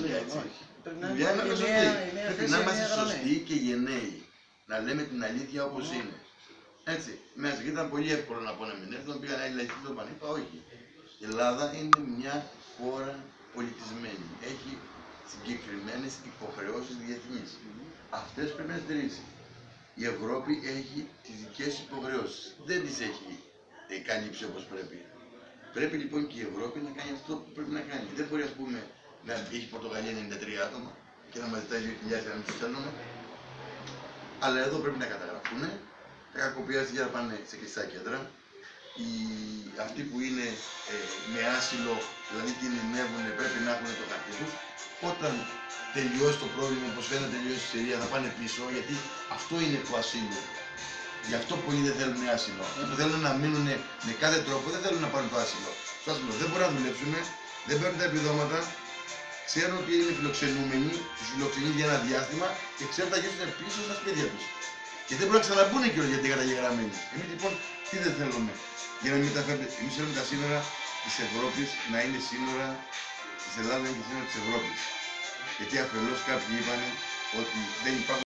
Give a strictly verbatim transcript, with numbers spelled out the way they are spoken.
είναι έτσι. Πρέπει Η δουλειά είναι να σωστή. είναι Πρέπει να είμαστε σωστοί και γενναίοι. Να λέμε την αλήθεια όπως είναι. Έτσι. Μέσα και ήταν πολύ εύκολο να πω να μην έρθω, πήγαν άλλοι λαϊκοί στον Πανίπα. Όχι. Η Ελλάδα είναι μια χώρα πολιτισμένη. Έχει συγκεκριμένες υποχρεώσεις διεθνείς. Αυτές πρέπει να στηρίζει. Η Ευρώπη έχει τις δικές της υποχρεώσεις. Δεν τις έχει ε, καλύψει όπως πρέπει. Πρέπει λοιπόν και η Ευρώπη να κάνει αυτό που πρέπει να κάνει. Δεν μπορεί, ας πούμε, να έχει η Πορτογαλία ενενήντα τρία άτομα και να μας ζητάει δύο χιλιάδες να μην τους στέλνουμε. Αλλά εδώ πρέπει να καταγραφούν. Τα κακοποιητήρια να πάνε σε κλειστά κέντρα. Οι, αυτοί που είναι ε, με άσυλο, δηλαδή κινδυνεύουν, πρέπει να έχουν το χαρτί τους. Όταν τελειώσει το πρόβλημα, όπως φαίνεται να τελειώσει η Συρία, θα πάνε πίσω, γιατί αυτό είναι το ασύλο. Γι' αυτό πολλοί δεν θέλουν άσυλο. Αυτοί που θέλουν να μείνουν με κάθε τρόπο δεν θέλουν να πάρουν το άσυλο. Στο άσυλο δεν μπορούν να δουλέψουν, δεν παίρνουν τα επιδόματα, ξέρουν ότι είναι φιλοξενούμενοι, τους φιλοξενεί για ένα διάστημα και ξέρουν ότι θα γυρίσουν πίσω στα σπίτια τους. Και δεν μπορούν να ξαναμπούν κιόλας γιατί είναι καταγεγραμμένοι. Εμείς λοιπόν τι δεν θέλουμε? Για να μην μεταφέρουμε, εμείς θέλουμε τα σύνορα της Ευρώπης να είναι σύνορα της Ελλάδας και σύνορα της Ευρώπης. Γιατί αφενός κάποιοι είπαν ότι δεν υπάρχουν